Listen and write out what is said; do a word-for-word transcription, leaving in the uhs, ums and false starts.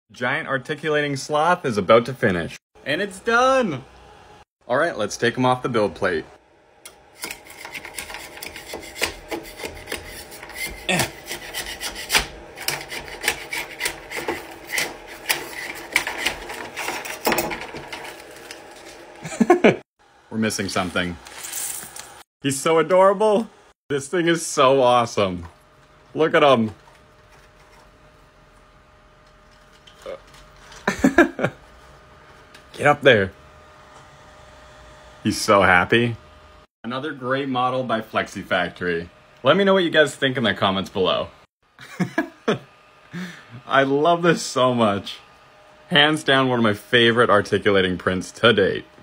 Giant articulating sloth is about to finish. And it's done! Alright, let's take him off the build plate. Eh. We're missing something. He's so adorable! This thing is so awesome. Look at him. Get up there. He's so happy. Another great model by Flexfactory. Let me know what you guys think in the comments below. I love this so much. Hands down one of my favorite articulating prints to date.